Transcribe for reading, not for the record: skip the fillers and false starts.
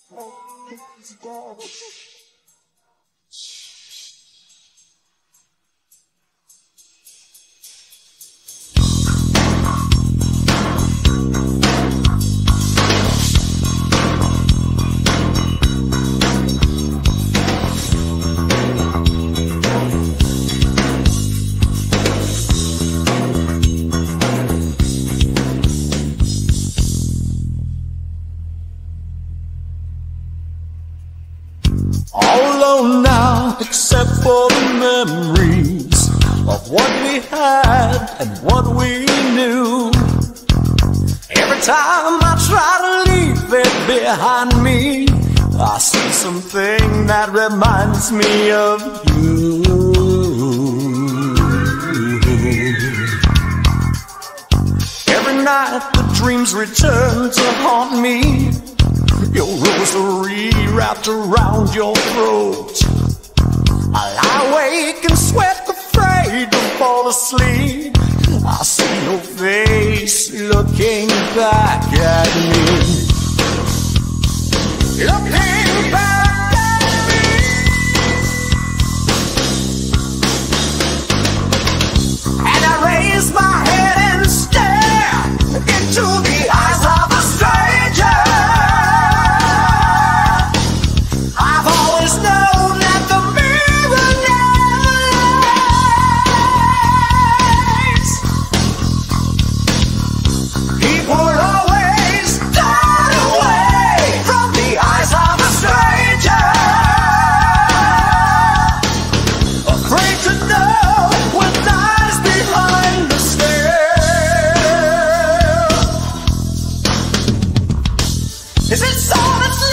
All alone now, except for the memories of what we had and what we knew. Every time I try to leave it behind me, I see something that reminds me of you. Every night the dreams return to haunt me, your rosary wrapped around your throat. I lie awake and sweat, afraid to fall asleep. I see your face looking back at me. Looking back at me. And I raise my head and stare into the eyes of a stranger. Is it so that's